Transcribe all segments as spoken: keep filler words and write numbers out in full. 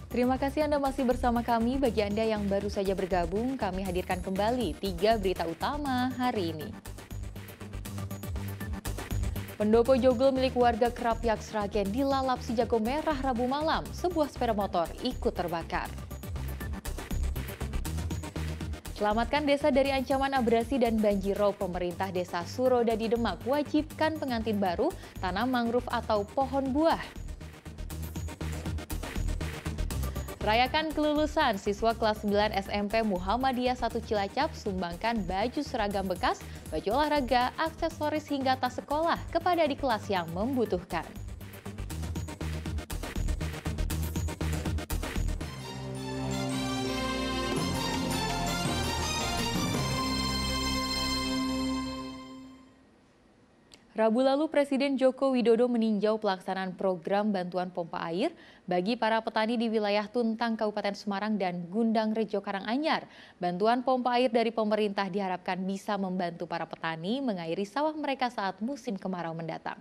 Terima kasih Anda masih bersama kami. Bagi Anda yang baru saja bergabung, kami hadirkan kembali tiga berita utama hari ini. Pendopo joglo milik warga Krapyak Sragen dilalap si jago merah Rabu malam. Sebuah sepeda motor ikut terbakar. Selamatkan desa dari ancaman abrasi dan banjirop. Pemerintah Desa Surodadi Demak wajibkan pengantin baru tanam mangrove atau pohon buah. Rayakan kelulusan, siswa kelas sembilan S M P Muhammadiyah satu Cilacap sumbangkan baju seragam bekas, baju olahraga, aksesoris hingga tas sekolah kepada adik kelas yang membutuhkan. Rabu lalu Presiden Joko Widodo meninjau pelaksanaan program bantuan pompa air bagi para petani di wilayah Tuntang, Kabupaten Semarang dan Gundang Rejo Karanganyar. Bantuan pompa air dari pemerintah diharapkan bisa membantu para petani mengairi sawah mereka saat musim kemarau mendatang.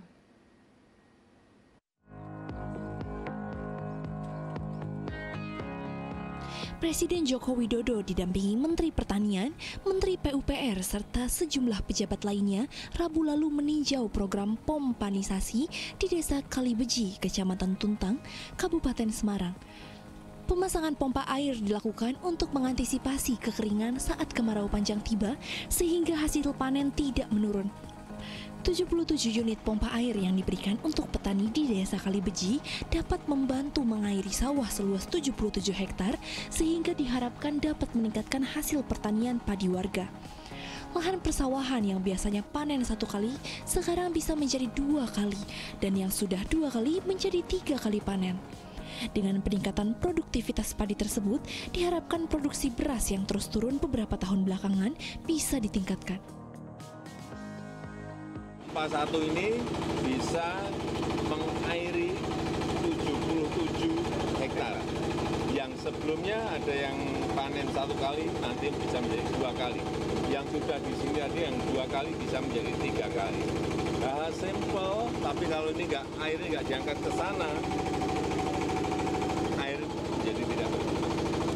Presiden Joko Widodo didampingi Menteri Pertanian, Menteri P U P R, serta sejumlah pejabat lainnya Rabu lalu meninjau program pompanisasi di Desa Kalibeji, Kecamatan Tuntang, Kabupaten Semarang. Pemasangan pompa air dilakukan untuk mengantisipasi kekeringan saat kemarau panjang tiba sehingga hasil panen tidak menurun. tujuh puluh tujuh unit pompa air yang diberikan untuk petani di Desa Kalibeji dapat membantu mengairi sawah seluas tujuh puluh tujuh hektar sehingga diharapkan dapat meningkatkan hasil pertanian padi warga. Lahan persawahan yang biasanya panen satu kali sekarang bisa menjadi dua kali dan yang sudah dua kali menjadi tiga kali panen. Dengan peningkatan produktivitas padi tersebut, diharapkan produksi beras yang terus turun beberapa tahun belakangan bisa ditingkatkan. Pompa satu ini bisa mengairi tujuh puluh tujuh hektar. Yang sebelumnya ada yang panen satu kali, nanti bisa menjadi dua kali. Yang sudah di sini ada yang dua kali bisa menjadi tiga kali. Nah, simple, tapi kalau ini nggak, airnya nggak diangkat ke sana, air jadi tidak berguna.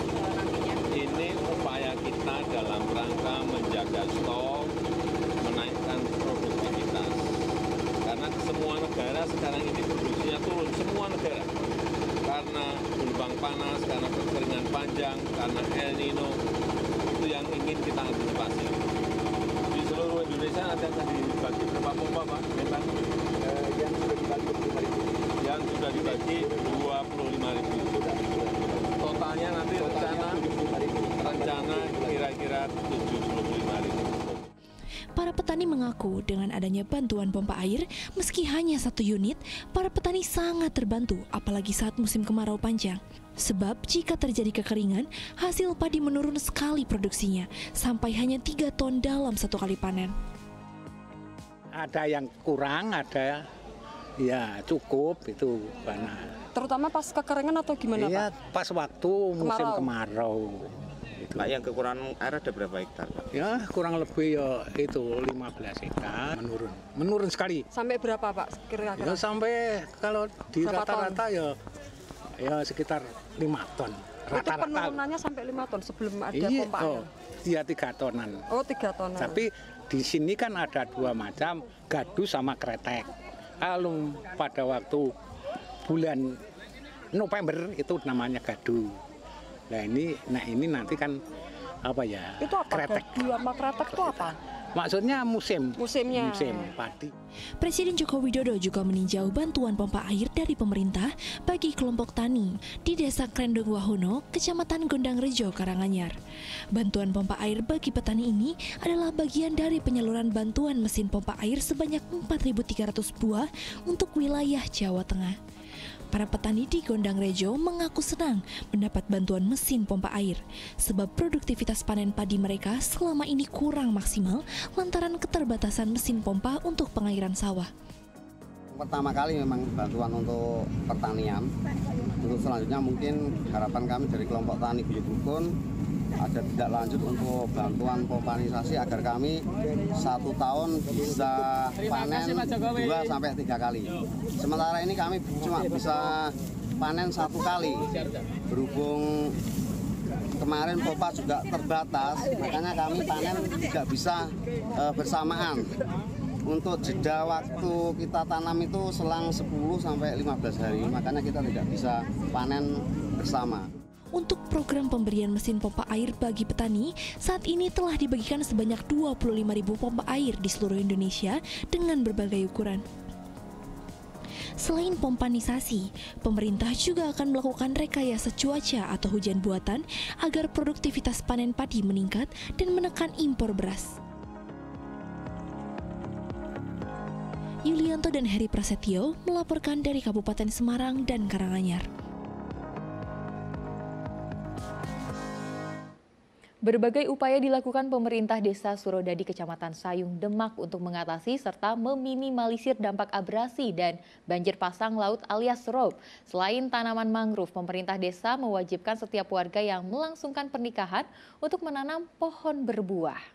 Ini upaya kita dalam rangka menjaga stok, menaikkan produktivitas. Karena semua negara sekarang ini produksinya turun, semua negara. Karena gelombang panas, karena kekeringan panjang, karena El Nino, itu yang ingin kita antisipasi. Di seluruh Indonesia ada yang dibagi berapa pompa, Pak? Memang eh, yang sudah dibagi dua puluh lima ribu. Yang sudah dibagi dua puluh lima ribu. Totalnya nanti rencana, rencana kira-kira tujuh puluh lima ribu. Para petani mengaku dengan adanya bantuan pompa air, meski hanya satu unit, para petani sangat terbantu, apalagi saat musim kemarau panjang. Sebab jika terjadi kekeringan, hasil padi menurun sekali produksinya, sampai hanya tiga ton dalam satu kali panen. Ada yang kurang, ada ya cukup, itu karena. Terutama pas kekeringan atau gimana, Iya, Pak? pas waktu musim kemarau. Gitu. Pak, yang kekurangan air ada berapa hektar, Pak? Ya, kurang lebih ya itu lima belas hektar menurun. Menurun sekali. Sampai berapa, Pak? Kira-kira? Ya sampai kalau di Berapa rata-rata ya ya sekitar lima ton. Itu Rata-rata. penurunannya sampai lima ton sebelum ada Iya, pompa oh, air? iya tiga tonan. Oh, tiga ton. Tapi di sini kan ada dua macam, gadu sama kretek. Kalau pada waktu bulan November itu namanya gadu. Nah ini, nah ini nanti kan apa ya? Itu apa? Kretek. Gadu sama kretek itu apa? Maksudnya musim. Musimnya. Musim padi. Presiden Joko Widodo juga meninjau bantuan pompa air dari pemerintah bagi kelompok tani di Desa Krendong Wahono, Kecamatan Gondang Rejo, Karanganyar. Bantuan pompa air bagi petani ini adalah bagian dari penyaluran bantuan mesin pompa air sebanyak empat ribu tiga ratus buah untuk wilayah Jawa Tengah. Para petani di Gondang Rejo mengaku senang mendapat bantuan mesin pompa air, sebab produktivitas panen padi mereka selama ini kurang maksimal lantaran keterbatasan mesin pompa untuk pengairan sawah. Pertama kali memang bantuan untuk pertanian. Untuk selanjutnya mungkin harapan kami dari kelompok tani Buyut Rukun ada tidak lanjut untuk bantuan pompanisasi agar kami satu tahun bisa panen dua sampai tiga kali. Sementara ini kami cuma bisa panen satu kali. Berhubung kemarin pompa juga terbatas, makanya kami panen tidak bisa e, bersamaan. Untuk jeda waktu kita tanam itu selang sepuluh sampai lima belas hari, makanya kita tidak bisa panen bersama. Untuk program pemberian mesin pompa air bagi petani, saat ini telah dibagikan sebanyak dua puluh lima ribu pompa air di seluruh Indonesia dengan berbagai ukuran. Selain pompanisasi, pemerintah juga akan melakukan rekayasa cuaca atau hujan buatan agar produktivitas panen padi meningkat dan menekan impor beras. Yulianto dan Heri Prasetyo melaporkan dari Kabupaten Semarang dan Karanganyar. Berbagai upaya dilakukan pemerintah Desa Surodadi, Kecamatan Sayung, Demak untuk mengatasi serta meminimalisir dampak abrasi dan banjir pasang laut alias rob. Selain tanaman mangrove, pemerintah desa mewajibkan setiap warga yang melangsungkan pernikahan untuk menanam pohon berbuah.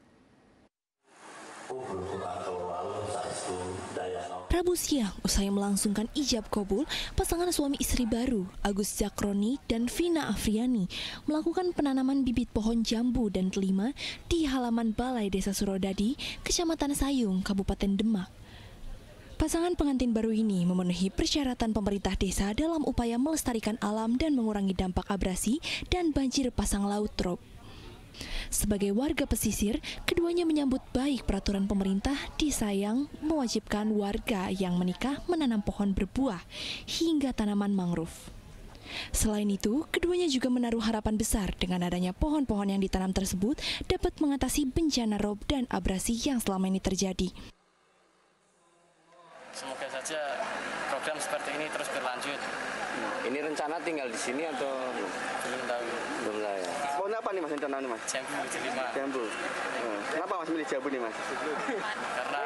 Rabu siang, usai melangsungkan ijab kabul, pasangan suami istri baru, Agus Zakroni dan Vina Afriani, melakukan penanaman bibit pohon jambu dan delima di halaman Balai Desa Surodadi, Kecamatan Sayung, Kabupaten Demak. Pasangan pengantin baru ini memenuhi persyaratan pemerintah desa dalam upaya melestarikan alam dan mengurangi dampak abrasi dan banjir pasang laut rob. Sebagai warga pesisir, keduanya menyambut baik peraturan pemerintah di Sayang mewajibkan warga yang menikah menanam pohon berbuah hingga tanaman mangrove. Selain itu, keduanya juga menaruh harapan besar dengan adanya pohon-pohon yang ditanam tersebut dapat mengatasi bencana rob dan abrasi yang selama ini terjadi. Semoga saja program seperti ini terus berlanjut. Ini rencana tinggal di sini atau belum tahu? Belum lah ya. Pohon apa nih mas rencana nih mas? Jambu delima. Jambu. Hmm. Kenapa mas milih jambu nih mas? Karena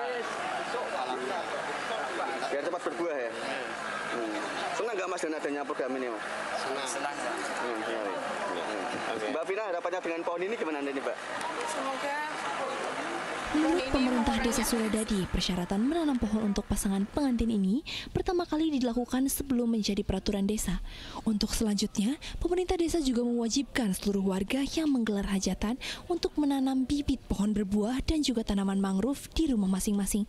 biar cepat berbuah ya. Hmm. Senang nggak mas dengan adanya program ini mas? Senang. Senang. Hmm, senang. Hmm. Mbak Vina, harapannya dengan pohon ini gimana nih mbak? Semoga Menurut pemerintah Desa Surodadi, persyaratan menanam pohon untuk pasangan pengantin ini pertama kali dilakukan sebelum menjadi peraturan desa. Untuk selanjutnya, pemerintah desa juga mewajibkan seluruh warga yang menggelar hajatan untuk menanam bibit pohon berbuah dan juga tanaman mangrove di rumah masing-masing.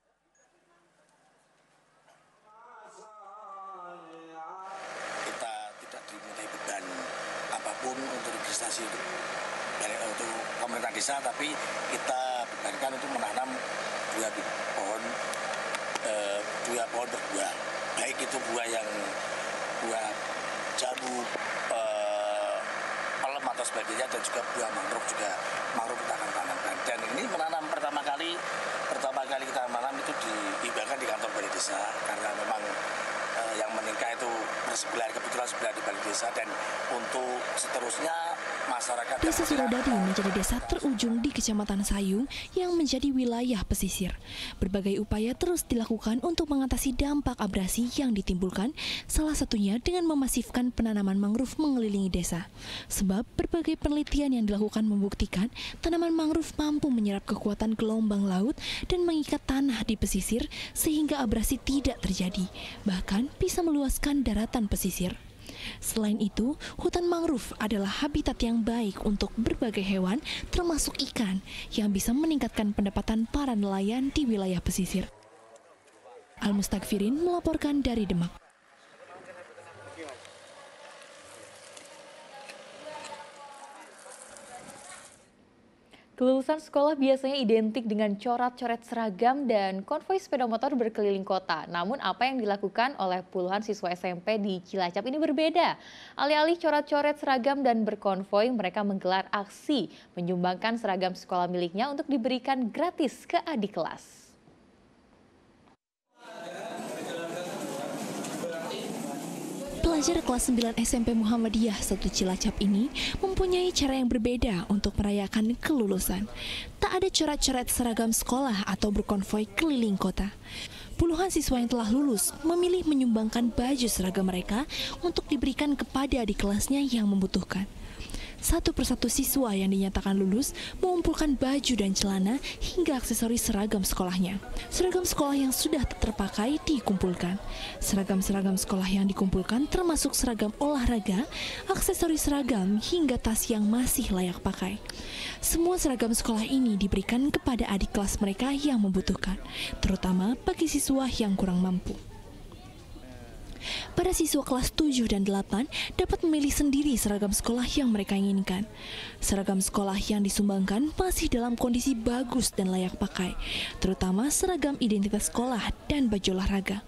Kita tidak dimintai beban apapun untuk registrasi itu. Dari untuk pemerintah desa, tapi kita bebankan untuk menanam dua pohon eh, dua pohon berbuah, baik itu buah yang buah jambu, eh, palem atau sebagainya, dan juga buah mangrove juga mangrove kita akan tanamkan. Dan ini menanam pertama kali pertama kali kita menanam itu dihibahkan di kantor balai desa karena memang eh, yang menikah itu bersebelah kebetulan sebelah di balai desa, dan untuk seterusnya masyarakat. Desa Surodadi menjadi desa terujung di Kecamatan Sayung yang menjadi wilayah pesisir. Berbagai upaya terus dilakukan untuk mengatasi dampak abrasi yang ditimbulkan, salah satunya dengan memasifkan penanaman mangrove mengelilingi desa. Sebab berbagai penelitian yang dilakukan membuktikan tanaman mangrove mampu menyerap kekuatan gelombang laut dan mengikat tanah di pesisir sehingga abrasi tidak terjadi, bahkan bisa meluaskan daratan pesisir. Selain itu, hutan mangrove adalah habitat yang baik untuk berbagai hewan, termasuk ikan, yang bisa meningkatkan pendapatan para nelayan di wilayah pesisir. Al-Mustakfirin melaporkan dari Demak. Kelulusan sekolah biasanya identik dengan coret-coret seragam dan konvoi sepeda motor berkeliling kota. Namun apa yang dilakukan oleh puluhan siswa S M P di Cilacap ini berbeda. Alih-alih coret-coret seragam dan berkonvoi, mereka menggelar aksi menyumbangkan seragam sekolah miliknya untuk diberikan gratis ke adik kelas. Pelajar kelas sembilan S M P Muhammadiyah satu Cilacap ini mempunyai cara yang berbeda untuk merayakan kelulusan. Tak ada coret-coret seragam sekolah atau berkonvoi keliling kota. Puluhan siswa yang telah lulus memilih menyumbangkan baju seragam mereka untuk diberikan kepada adik kelasnya yang membutuhkan. Satu persatu siswa yang dinyatakan lulus mengumpulkan baju dan celana hingga aksesoris seragam sekolahnya. Seragam sekolah yang sudah tak terpakai dikumpulkan. Seragam-seragam sekolah yang dikumpulkan termasuk seragam olahraga, aksesoris seragam, hingga tas yang masih layak pakai. Semua seragam sekolah ini diberikan kepada adik kelas mereka yang membutuhkan, terutama bagi siswa yang kurang mampu. Para siswa kelas tujuh dan delapan dapat memilih sendiri seragam sekolah yang mereka inginkan. Seragam sekolah yang disumbangkan masih dalam kondisi bagus dan layak pakai, terutama seragam identitas sekolah dan baju olahraga.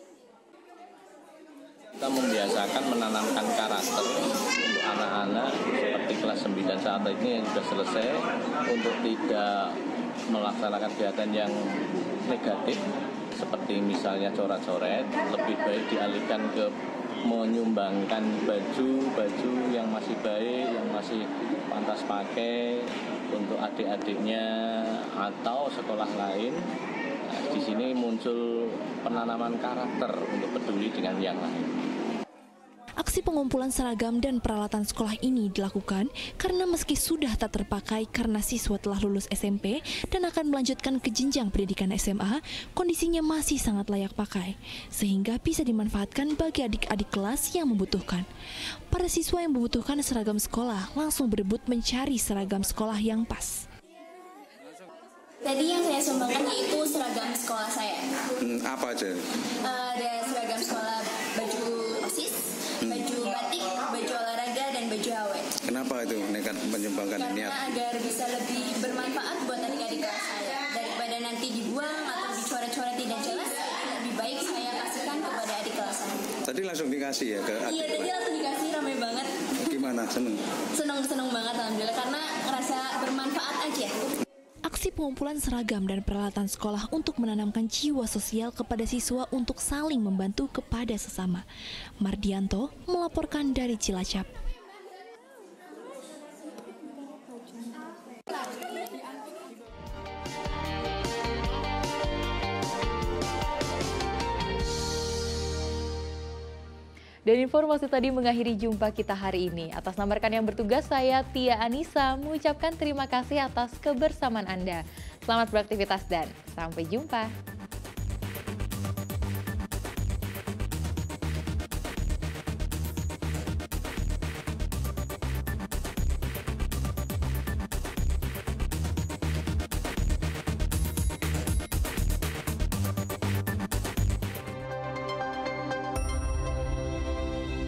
Kita membiasakan menanamkan karakter untuk anak-anak seperti kelas sembilan saat ini yang sudah selesai untuk tidak melaksanakan kegiatan yang negatif seperti misalnya coret-coret, lebih baik dialihkan ke menyumbangkan baju-baju yang masih baik, yang masih pantas pakai untuk adik-adiknya atau sekolah lain. Nah, di sini muncul penanaman karakter untuk peduli dengan yang lain. Aksi pengumpulan seragam dan peralatan sekolah ini dilakukan karena meski sudah tak terpakai karena siswa telah lulus S M P dan akan melanjutkan ke jenjang pendidikan S M A, kondisinya masih sangat layak pakai, sehingga bisa dimanfaatkan bagi adik-adik kelas yang membutuhkan. Para siswa yang membutuhkan seragam sekolah langsung berebut mencari seragam sekolah yang pas. Tadi yang saya sumbangkan yaitu seragam sekolah saya. Hmm, apa aja? Uh, ada seragam sekolah baju OSIS, baju batik, baju olahraga, dan baju awet. Kenapa itu nekat menyumbangkan niat? Karena agar bisa lebih bermanfaat buat adik-adik kelas saya. Daripada nanti dibuang atau dicoret-coret tidak jelas, lebih baik saya kasihkan kepada adik kelas saya. Tadi langsung dikasih ya ke adik? Iya, tadi langsung dikasih, ramai banget. Gimana? Seneng? Seneng-seneng banget alhamdulillah, karena ngerasa bermanfaat aja. Aksi pengumpulan seragam dan peralatan sekolah untuk menanamkan jiwa sosial kepada siswa untuk saling membantu kepada sesama. Mardianto melaporkan dari Cilacap. Dan informasi tadi mengakhiri jumpa kita hari ini. Atas nama rekan yang bertugas, saya Tia Anissa mengucapkan terima kasih atas kebersamaan Anda. Selamat beraktivitas dan sampai jumpa.